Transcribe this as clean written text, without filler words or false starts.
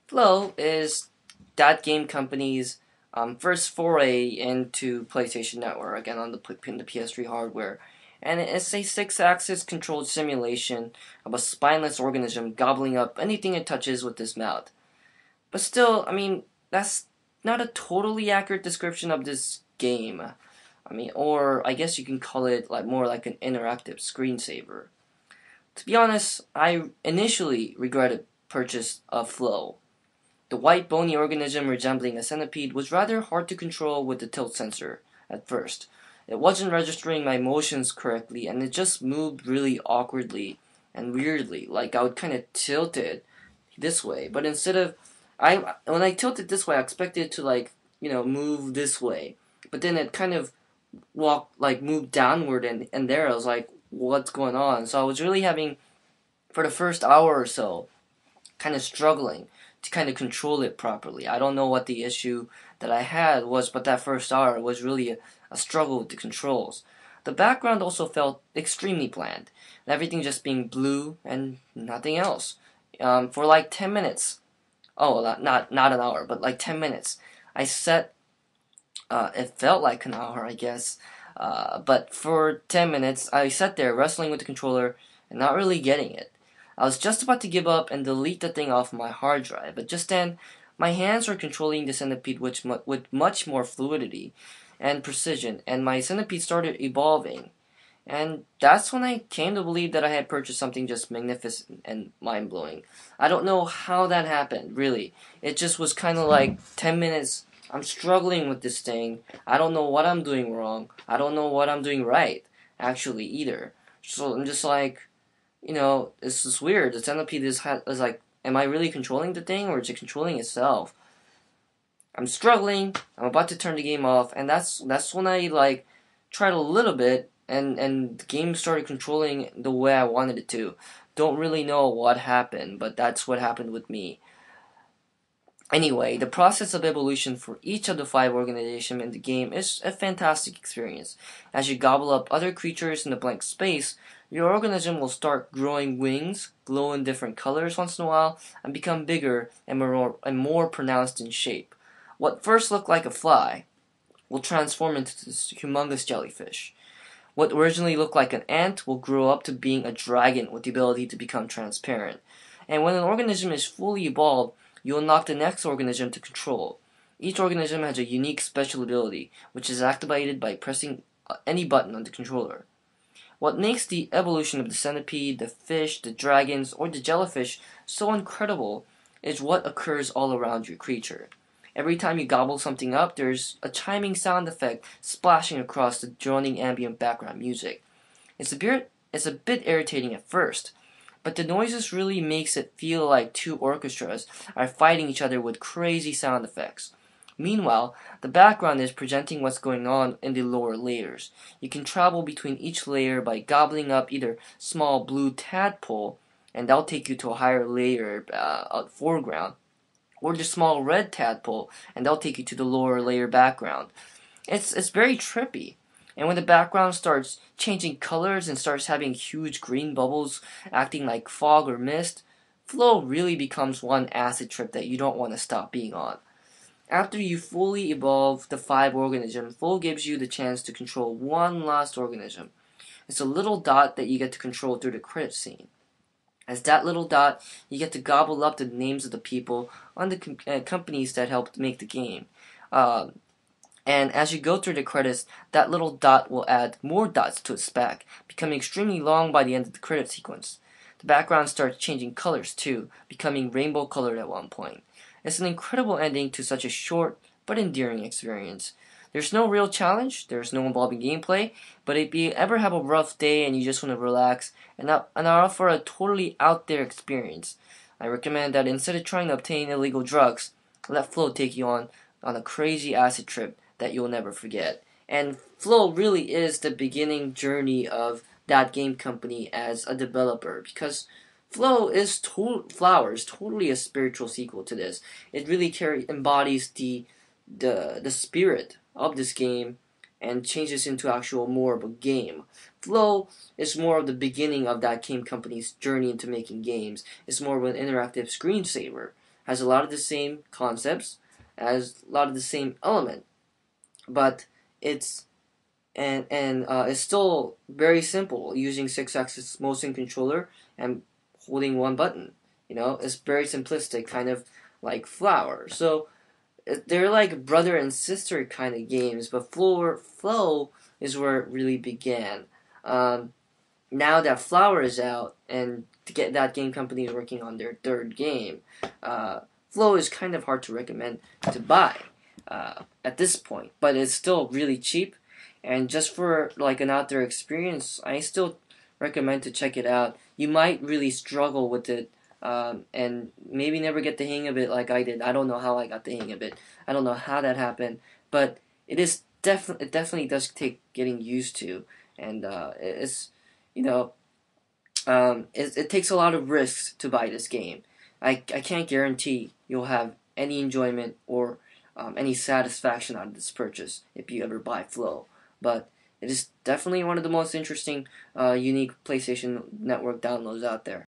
Flow is that game company's first foray into PlayStation Network, again on the PS3 hardware. And it's a six-axis controlled simulation of a spineless organism gobbling up anything it touches with its mouth. But still, I mean, that's not a totally accurate description of this game. I mean, or I guess you can call it like more like an interactive screensaver. To be honest, I initially regretted purchase of Flow. The white bony organism resembling a centipede was rather hard to control with the tilt sensor at first. It wasn't registering my motions correctly and it just moved really awkwardly and weirdly. Like I would kind of tilt it this way, but instead of when I tilted this way, I expected it to move this way. But then it kind of moved downward and there I was like, what's going on? So I was really having for the first hour or so kind of struggling to kind of control it properly. I don't know what the issue that I had was, but that first hour was really a struggle with the controls. The background also felt extremely bland, everything just being blue and nothing else. For like 10 minutes, oh, not an hour, but like 10 minutes, I set, it felt like an hour, I guess, but for 10 minutes, I sat there wrestling with the controller and not really getting it. I was just about to give up and delete the thing off my hard drive, but just then, my hands were controlling the centipede with much more fluidity and precision, and my centipede started evolving. And that's when I came to believe that I had purchased something just magnificent and mind blowing. I don't know how that happened, really. It just was kind of like 10 minutes. I'm struggling with this thing. I don't know what I'm doing wrong. I don't know what I'm doing right, actually, either. So I'm just like, this is weird. The centipede is like, am I really controlling the thing or is it controlling itself? I'm struggling. I'm about to turn the game off, and that's when I tried a little bit, and the game started controlling the way I wanted it to. Don't really know what happened, but that's what happened with me. Anyway, the process of evolution for each of the five organizations in the game is a fantastic experience. As you gobble up other creatures in the blank space, your organism will start growing wings, glow in different colors once in a while, and become bigger and more pronounced in shape. What first looked like a fly will transform into this humongous jellyfish. What originally looked like an ant will grow up to being a dragon with the ability to become transparent. And when an organism is fully evolved, you unlock the next organism to control. Each organism has a unique special ability, which is activated by pressing any button on the controller. What makes the evolution of the centipede, the fish, the dragons, or the jellyfish so incredible is what occurs all around your creature. Every time you gobble something up, there's a chiming sound effect splashing across the droning ambient background music. It's a bit irritating at first, but the noises really makes it feel like two orchestras are fighting each other with crazy sound effects. Meanwhile, the background is presenting what's going on in the lower layers. You can travel between each layer by gobbling up either small blue tadpole, and that'll take you to a higher layer foreground, or the small red tadpole, and that'll take you to the lower layer background. It's very trippy. And when the background starts changing colors and starts having huge green bubbles acting like fog or mist, Flow really becomes one acid trip that you don't want to stop being on. After you fully evolve the five organisms, Flow gives you the chance to control one last organism. It's a little dot that you get to control through the credit scene. As that little dot, you get to gobble up the names of the people on the companies that helped make the game. Um, and as you go through the credits, that little dot will add more dots to its back, becoming extremely long by the end of the credit sequence. The background starts changing colors too, becoming rainbow colored at one point. It's an incredible ending to such a short but endearing experience. There's no real challenge, there's no involving gameplay, but if you ever have a rough day and you just want to relax and offer a totally out there experience, I recommend that instead of trying to obtain illegal drugs, let Flow take you on a crazy acid trip that you'll never forget. And Flow really is the beginning journey of that game company as a developer, because Flower is totally a spiritual sequel to this. It really embodies the spirit of this game and changes into actual more of a game. Flow is more of the beginning of that game company's journey into making games. It's more of an interactive screensaver. has a lot of the same concepts, has a lot of the same element, but it's it's still very simple using 6-axis motion controller and holding one button. It's very simplistic, kind of like Flower. So they're like brother and sister kind of games, but Flow is where it really began. Now that Flower is out, and to get that game company is working on their third game, Flow is kind of hard to recommend to buy at this point, but it's still really cheap, and just for like an out there experience, I still recommend to check it out. You might really struggle with it, and maybe never get the hang of it like I did. I don't know how I got the hang of it. I don't know how that happened, but it definitely does take getting used to, and it's you know it takes a lot of risks to buy this game. I can't guarantee you'll have any enjoyment or any satisfaction out of this purchase if you ever buy Flow. But it is definitely one of the most interesting, unique PlayStation Network downloads out there.